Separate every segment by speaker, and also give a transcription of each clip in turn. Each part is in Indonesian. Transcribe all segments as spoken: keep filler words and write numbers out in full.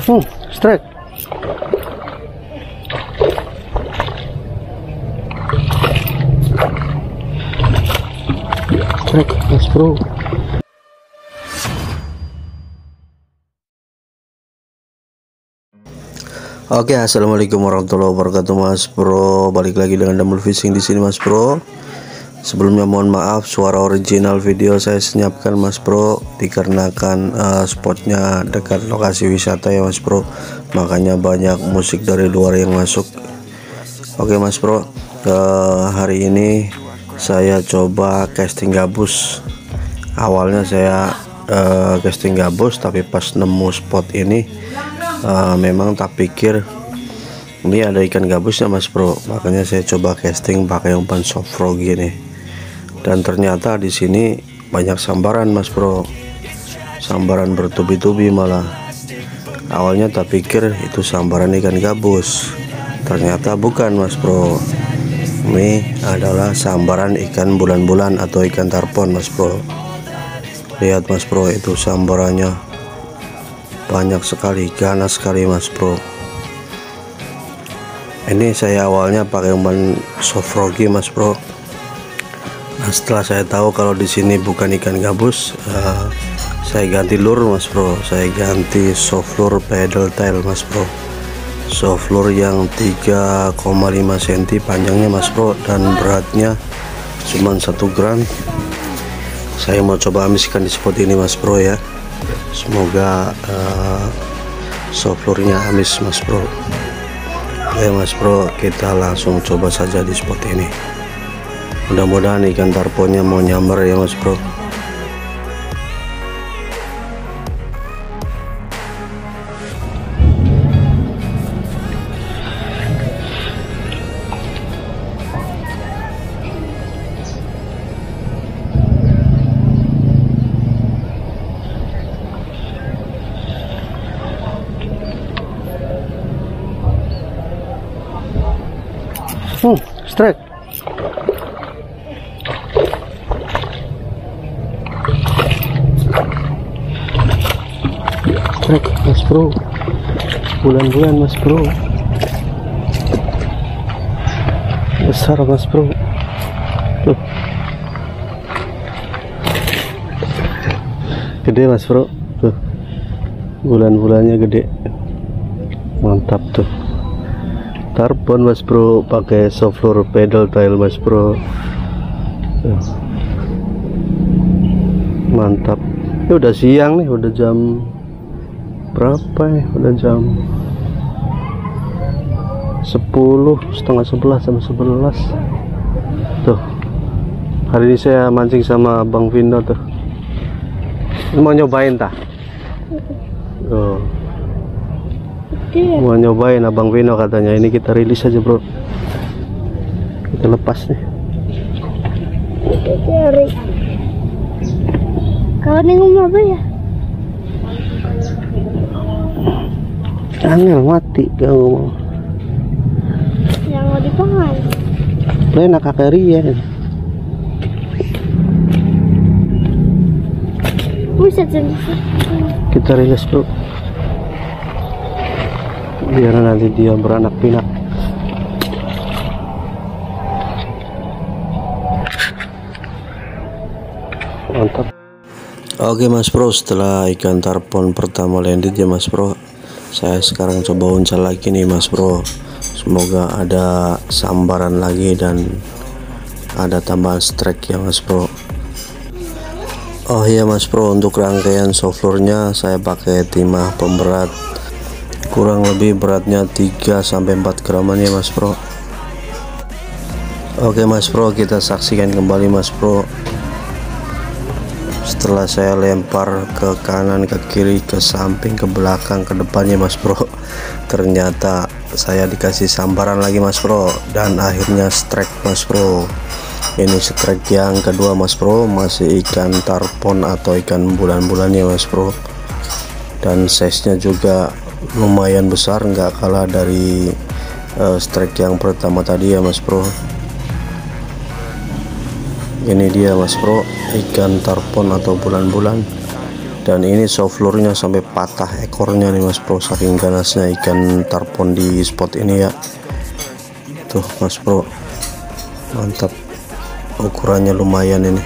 Speaker 1: Hmm, strike. Strike, mas bro.
Speaker 2: Oke, assalamualaikum warahmatullahi wabarakatuh, mas bro. Balik lagi dengan Double Fishing di sini, mas bro. Sebelumnya mohon maaf, suara original video saya senyapkan, mas bro, dikarenakan uh, spotnya dekat lokasi wisata ya, mas bro. Makanya banyak musik dari luar yang masuk. Oke, mas bro, uh, hari ini saya coba casting gabus. Awalnya saya uh, casting gabus, tapi pas nemu spot ini uh, memang tak pikir ini ada ikan gabusnya, mas bro. Makanya saya coba casting pakai umpan soft frog gini. Dan ternyata di sini banyak sambaran, mas bro. Sambaran bertubi-tubi malah. Awalnya tak pikir itu sambaran ikan gabus. Ternyata bukan, mas bro. Ini adalah sambaran ikan bulan-bulan atau ikan tarpon, mas bro. Lihat, mas bro, itu sambarannya banyak sekali, ganas sekali, mas bro. Ini saya awalnya pakai umpan soft froggy, mas bro. Nah, setelah saya tahu kalau di sini bukan ikan gabus, uh, saya ganti lure, mas bro. Saya ganti soft lure pedal tail, mas bro. Soft lure yang tiga koma lima sentimeter panjangnya, mas bro, dan beratnya cuma satu gram. Saya mau coba amiskan di spot ini, mas bro ya. Semoga uh, soft lure-nya amis, mas bro. Oke, mas bro, kita langsung coba saja di spot ini. Mudah-mudahan ikan tarponnya mau nyamber ya, mas bro.
Speaker 1: Hmm, strike. Strike, mas bro. Bulan-bulan, mas bro. Besar, mas bro. Tuh. Gede, mas bro. Tuh. Bulan-bulannya gede. Mantap tuh. Tarpon, mas bro, pakai soft lure pedal tail, mas bro. Tuh. Mantap. Ini udah siang nih, udah jam berapa ya? Udah jam sepuluh, setengah sebelas, jam sebelas. Tuh, hari ini saya mancing sama Bang Vino tuh. Mau nyobain tah? Tuh, mau nyobain Abang Vino katanya. Ini kita rilis aja, bro. Kita lepas nih.
Speaker 3: Kalau nengok apa ya?
Speaker 1: Angel mati gak ngomong.
Speaker 3: Yang mau dipangan.
Speaker 1: Enak kakeri ya.
Speaker 3: Bisa jadi.
Speaker 1: Kita rilis, bro. Biar nanti dia beranak pinak. Mantap.
Speaker 2: Oke, mas bro, setelah ikan tarpon pertama landed ya, mas bro, saya sekarang coba uncal lagi nih, mas bro. Semoga ada sambaran lagi dan ada tambahan strike ya, mas bro. Oh iya, mas bro, untuk rangkaian soft lure-nya saya pakai timah pemberat. Kurang lebih beratnya tiga sampai empat graman ya, mas bro. Oke, mas bro, kita saksikan kembali, mas bro. Setelah saya lempar ke kanan, ke kiri, ke samping, ke belakang, ke depannya, mas bro, ternyata saya dikasih sambaran lagi, mas bro, dan akhirnya strike, mas bro. Ini strike yang kedua, mas bro, masih ikan tarpon atau ikan bulan-bulannya, mas bro, dan size nya juga lumayan besar, nggak kalah dari uh, strike yang pertama tadi ya, mas bro. Ini dia, mas bro, ikan tarpon atau bulan-bulan Dan ini softfloornya sampai patah ekornya nih mas bro, saking ganasnya ikan tarpon di spot ini ya. Tuh mas bro, mantap, ukurannya lumayan ini.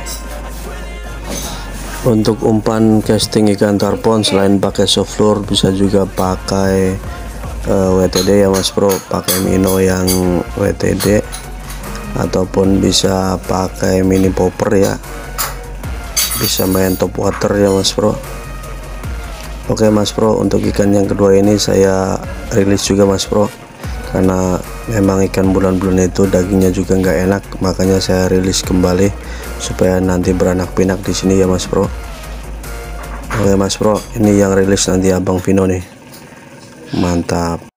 Speaker 2: Untuk umpan casting ikan tarpon selain pakai softfloor bisa juga pakai uh, W T D ya mas bro, pakai Mino yang W T D ataupun bisa pakai mini popper ya, bisa main top water ya mas bro. Oke mas bro, untuk ikan yang kedua ini saya rilis juga mas bro, karena memang ikan bulan-bulan itu dagingnya juga nggak enak, makanya saya rilis kembali supaya nanti beranak pinak di sini ya mas bro. Oke mas bro, ini yang rilis nanti Abang Vino nih, mantap.